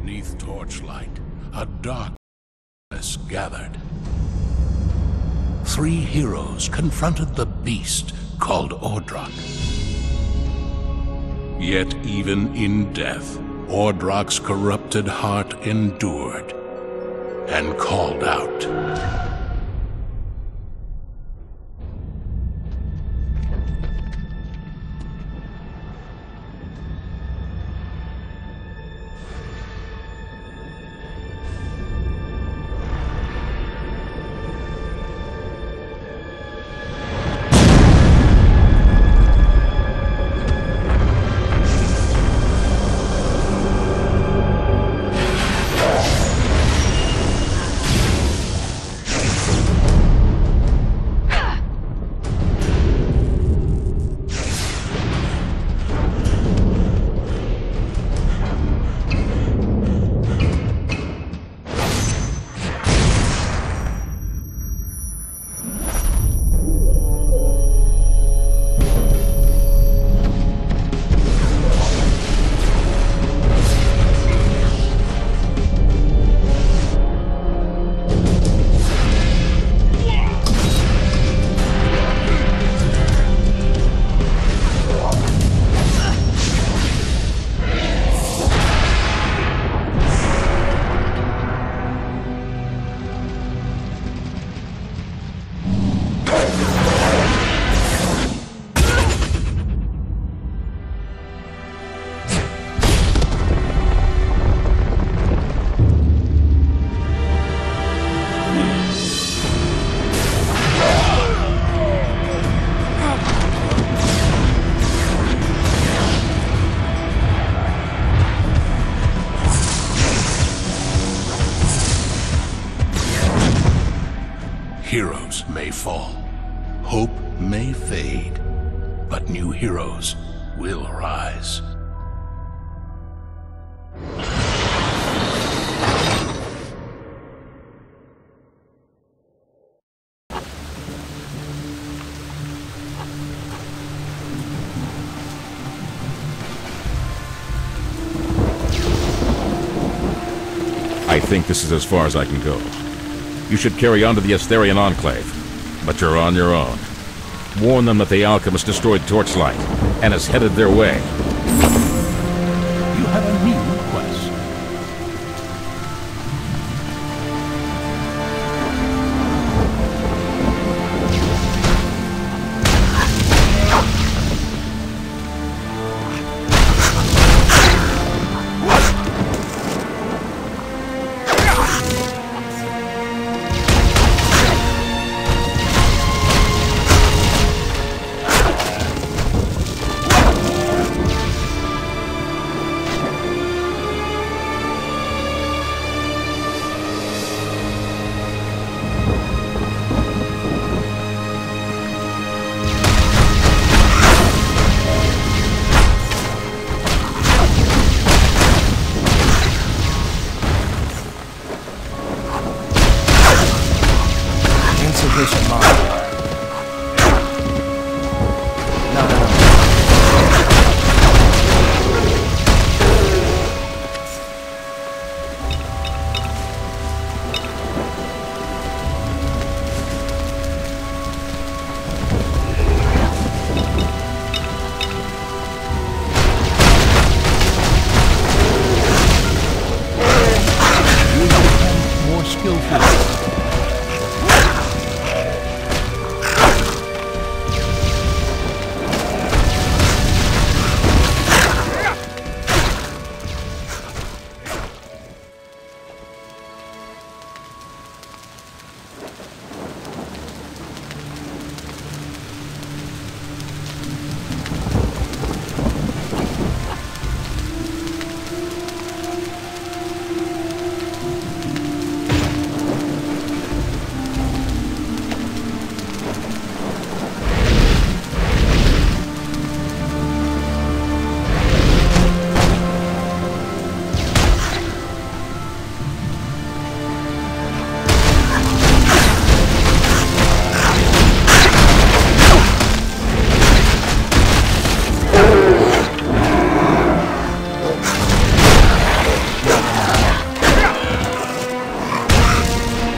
Beneath torchlight, a darkness gathered. 3 heroes confronted the beast called Ordrak. Yet even in death, Ordrak's corrupted heart endured and called out. Heroes may fall, hope may fade, but new heroes will rise. I think this is as far as I can go. You should carry on to the Estherian Enclave, but you're on your own. Warn them that the alchemist destroyed Torchlight and is headed their way. You have a new quest.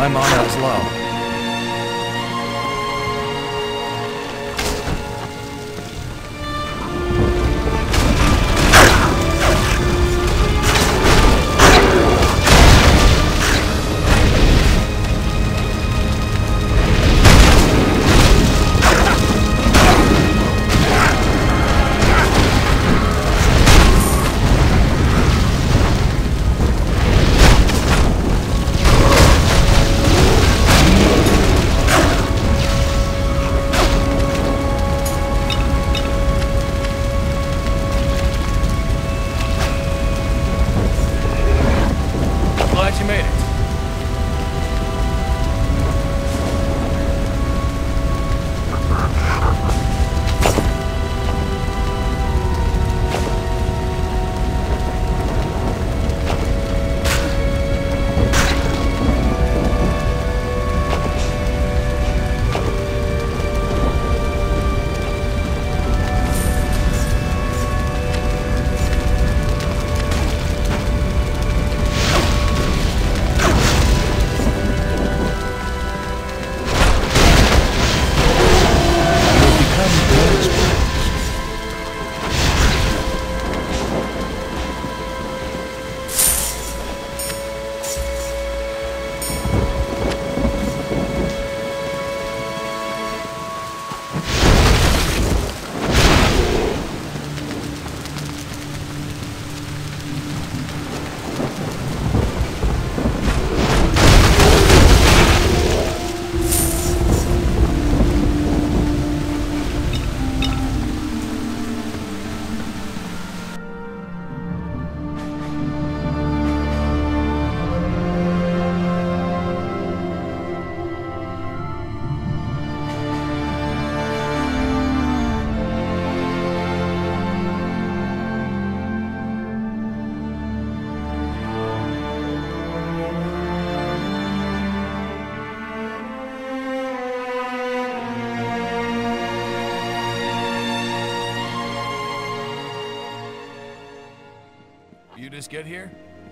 My mana is low. You just get here?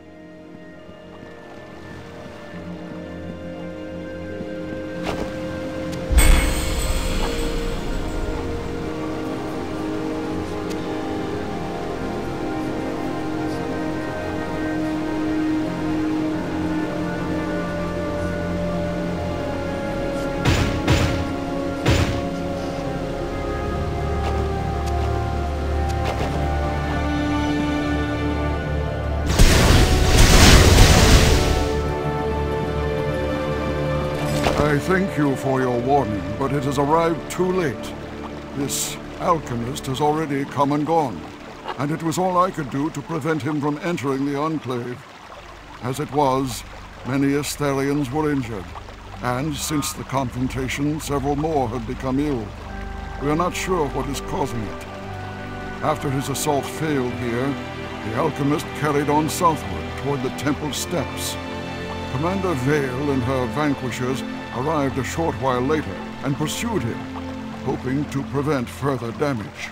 I thank you for your warning, but it has arrived too late. This alchemist has already come and gone, and it was all I could do to prevent him from entering the Enclave. As it was, many Estherians were injured, and since the confrontation, several more have become ill. We are not sure what is causing it. After his assault failed here, the alchemist carried on southward toward the Temple Steppes. Commander Vale and her vanquishers arrived a short while later and pursued him, hoping to prevent further damage.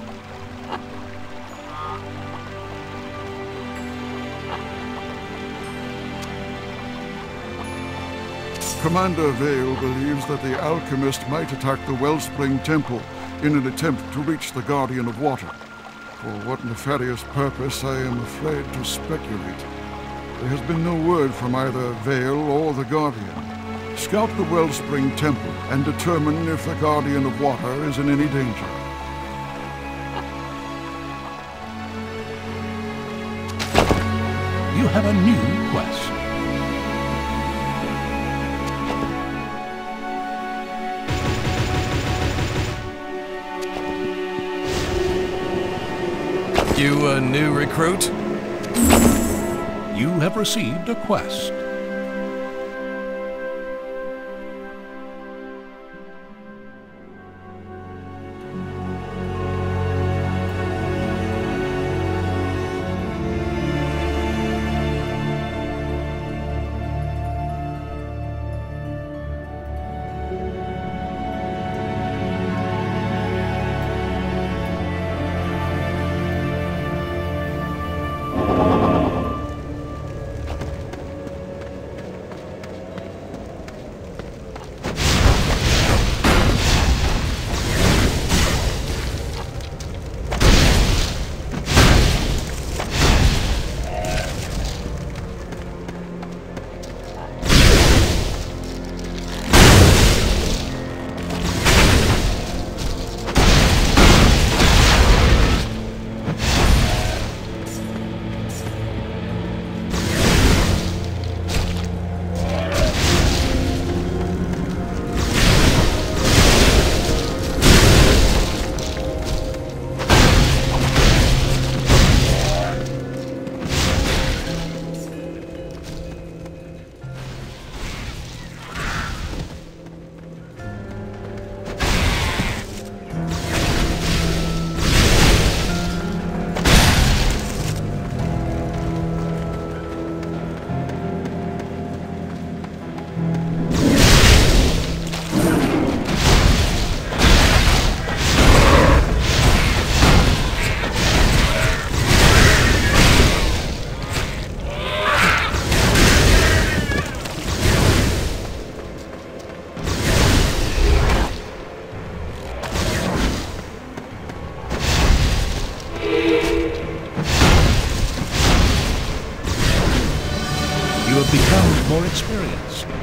Commander Vale believes that the alchemist might attack the Wellspring Temple in an attempt to reach the Guardian of Water. For what nefarious purpose, I am afraid to speculate. There has been no word from either Vale or the Guardian. Scout the Wellspring Temple and determine if the Guardian of Water is in any danger. You have a new quest. You a new recruit? You have received a quest. have become more experienced.